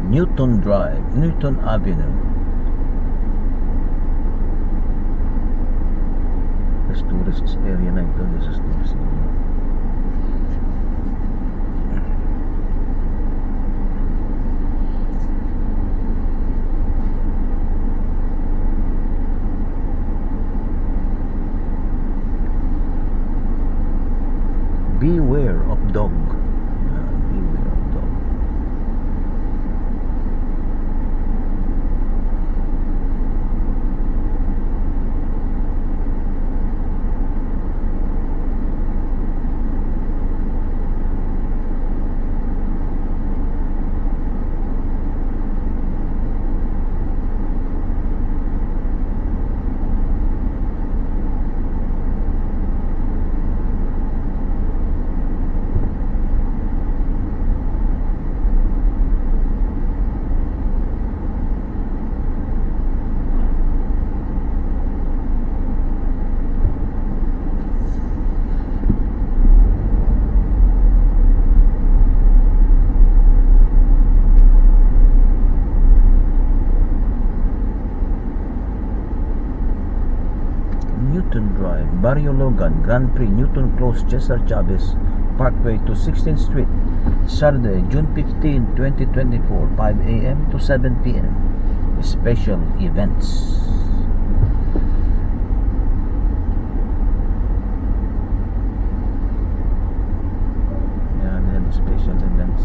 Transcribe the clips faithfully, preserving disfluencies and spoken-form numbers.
Newton Drive, Newton Avenue. This tourist area na ito. This is tourist area. Beware of dog. Uh, beware of dog. Newton Drive, Barrio Logan, Grand Prix, Newton Close, Cesar Chavez Parkway to sixteenth Street, Saturday, June fifteenth, twenty twenty-four, five A M to seven P M Special events. Yeah, they have special events.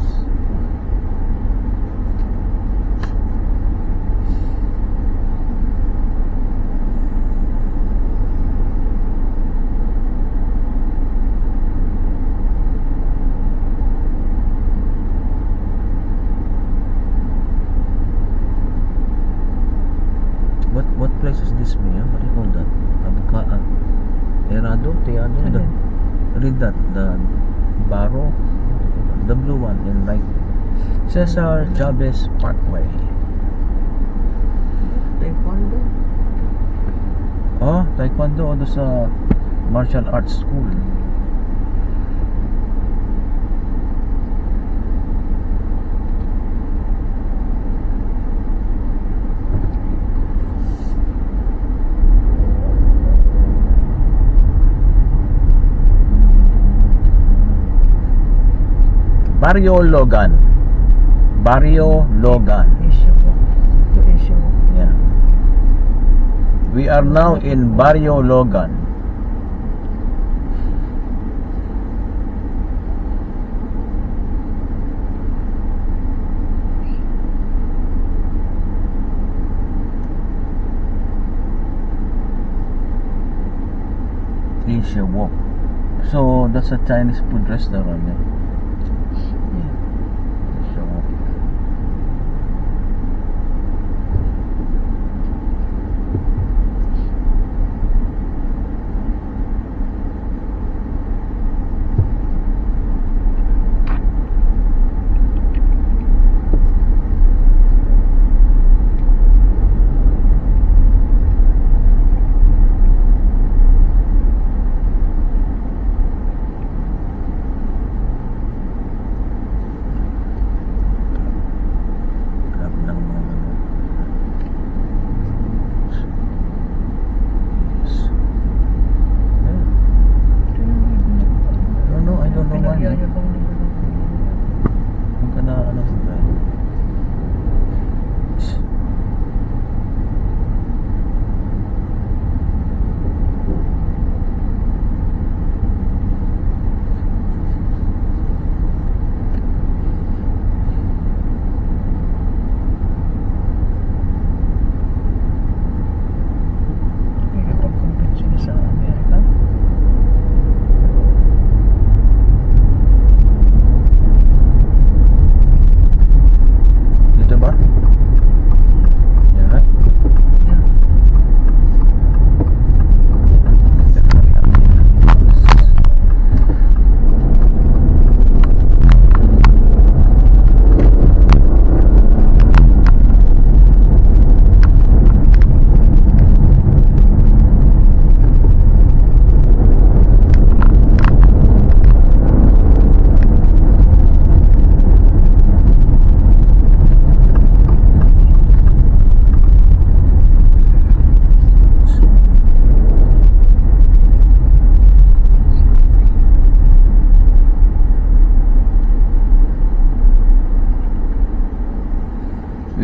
What what place is this, Mia? What do you call that? Abuka, uh, Erado? Teado? The, read that. The Baro? The blue one in right. Cesar Chavez Parkway. Taekwondo? Oh, Taekwondo. O, sa martial arts school. Barrio Logan. Barrio Logan. Yeah. We are now in Barrio Logan. Asia Walk. So that's a Chinese food restaurant. Eh?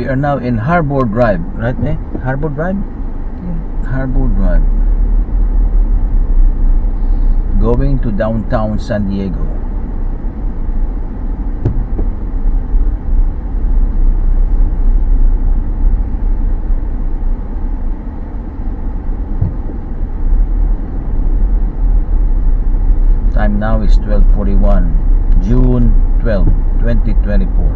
We are now in Harbor Drive, right, eh? Harbor Drive? Yeah. Harbor Drive. Going to downtown San Diego. Time now is twelve forty-one, June twelfth, twenty twenty-four.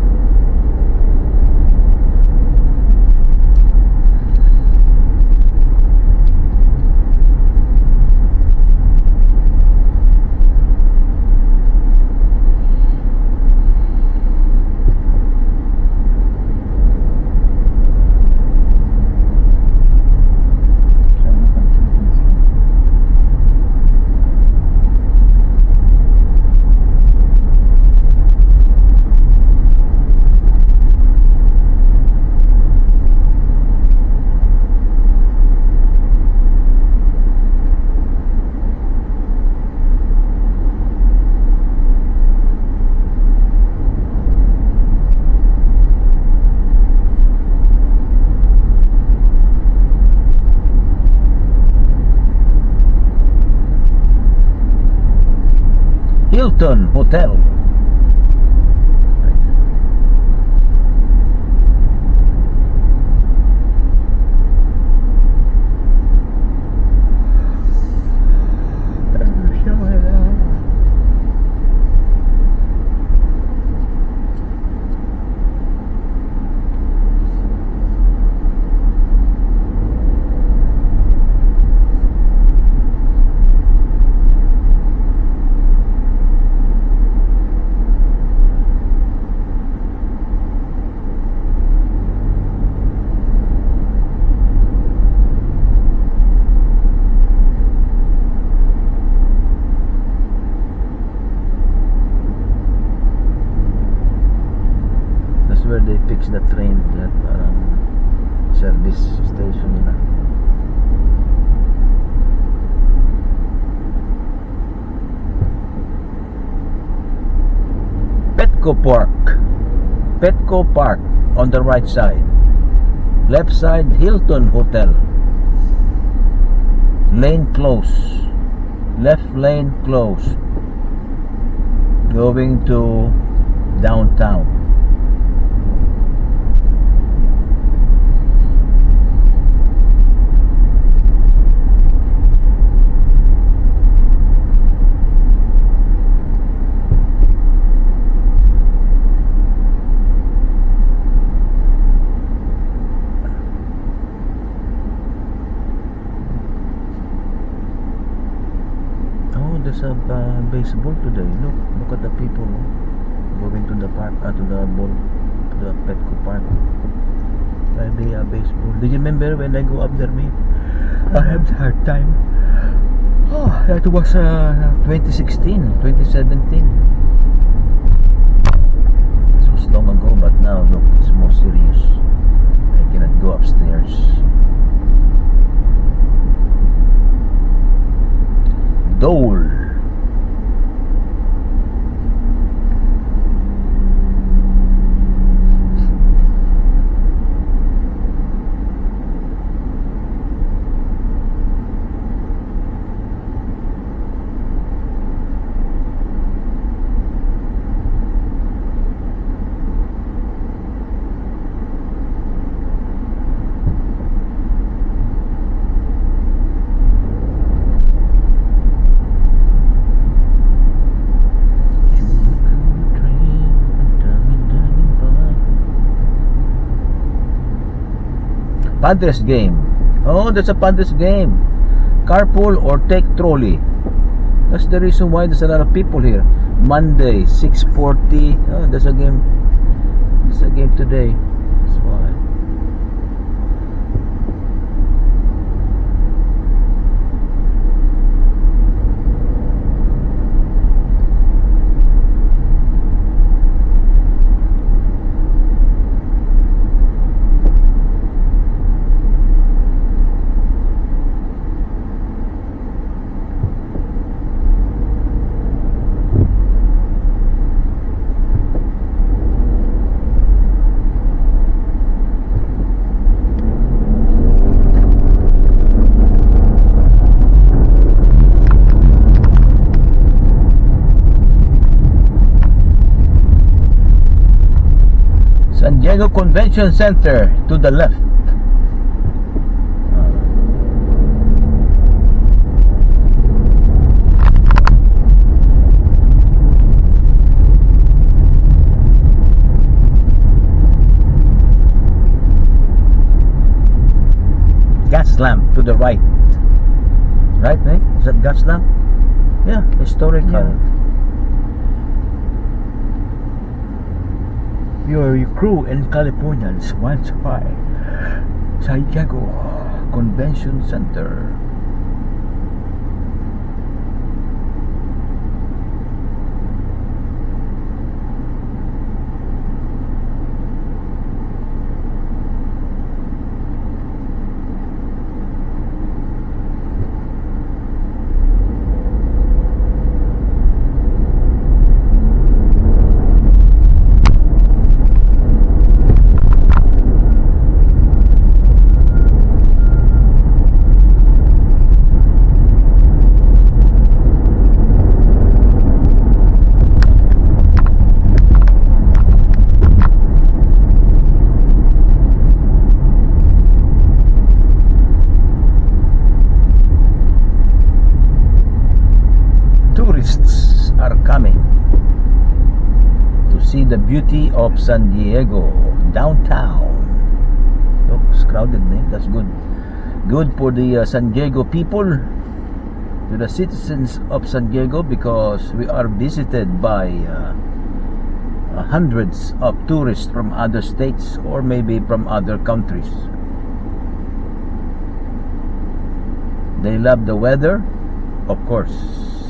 Hilton Hotel. Where they fix the train, that parang service station nila. Petco Park. Petco Park on the right side. Left side, Hilton Hotel. Lane closed. Left lane closed. Going to downtown. There's a uh, baseball today. Look, look at the people going to the park, uh, to the ball, to the Petco Park. Friday uh, baseball. Did you remember when I go up there, me? I had a hard time. Oh, that was uh, twenty sixteen, twenty seventeen. This was long ago, but now look, it's more serious. I cannot go upstairs. Dole. Padres game. Oh, that's a Padres game. Carpool or take trolley. That's the reason why there's a lot of people here. Monday, six forty. Oh, there's a game. There's a game today. That's why. San Diego Convention Center to the left. Gas lamp to the right. Right, mate? Is that gas lamp? Yeah, historical. Yeah. Your crew and Californians once by San Diego Convention Center. The beauty of San Diego downtown. Look, it's crowded, man. That's good. Good for the uh, San Diego people, to the citizens of San Diego, because we are visited by uh, uh, hundreds of tourists from other states or maybe from other countries. They love the weather, of course.